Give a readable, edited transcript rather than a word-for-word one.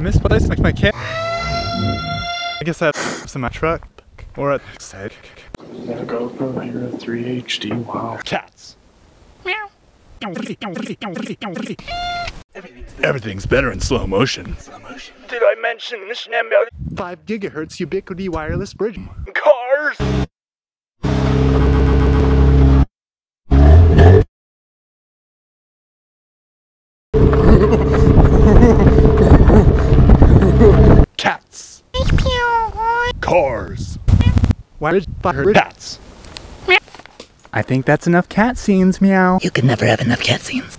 misplaced my cat. I guess that's in my truck. Or at the side. Got a GoPro Hero 3 HD, wow. Cats. Everything's better in slow motion. Did I mention this number? 5 gigahertz ubiquity wireless bridge. Cars! Cats. Cars. Wireless cats. I think that's enough cat scenes, meow. You can never have enough cat scenes.